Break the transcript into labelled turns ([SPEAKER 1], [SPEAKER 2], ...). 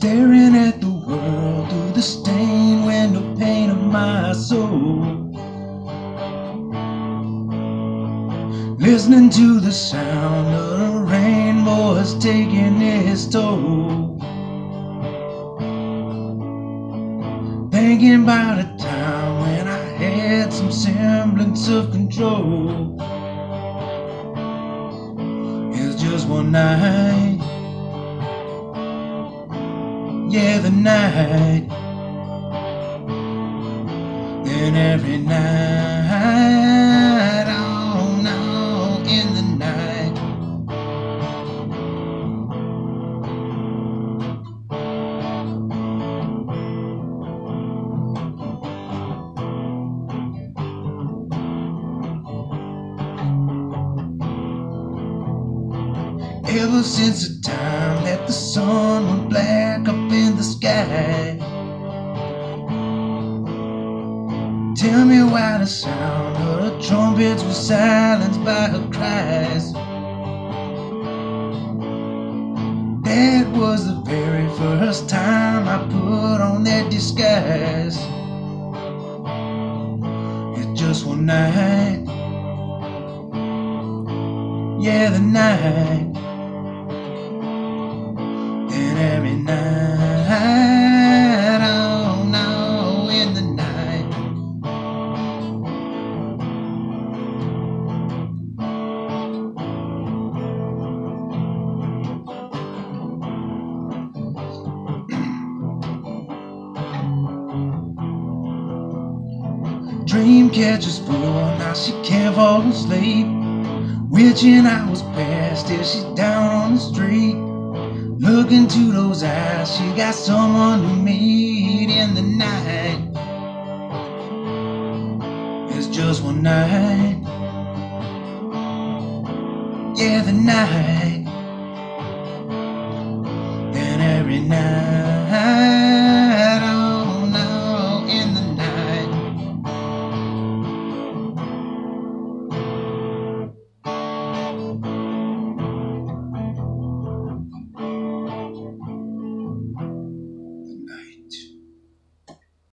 [SPEAKER 1] staring at the world through the stained window pane of my soul, listening to the sound of the rainbow is taking its toll, thinking about a time when I had some semblance of control. It's just one night, yeah, the night. Then every night, oh no, in the night. Ever since the time that the sun went black up in the sky, tell me why the sound of the trumpets was silenced by her cries. That was the very first time I put on that disguise. It's just one night, yeah, the night. And every night, oh no, in the night. Dream catches full, now she can't fall asleep, wishing I was past till she's down on the street. Look into those eyes, she got someone to meet in the night. It's just one night, yeah, the night.